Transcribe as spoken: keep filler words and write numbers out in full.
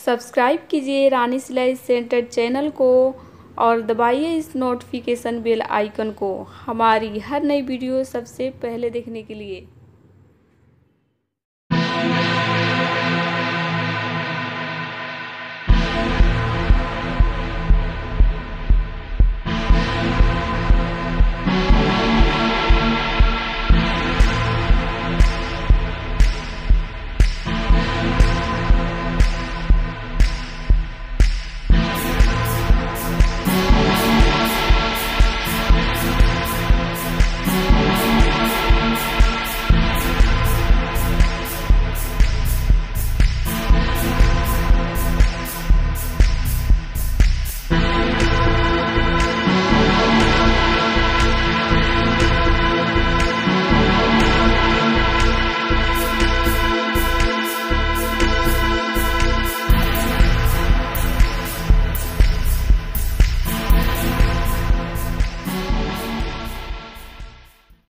Subscribe कीजिए रानी सिलाई centre channel को और दबाइए इस नोटिफिकेशन बेल आइकन को हमारी हर नई वीडियो सबसे पहले देखने के लिए।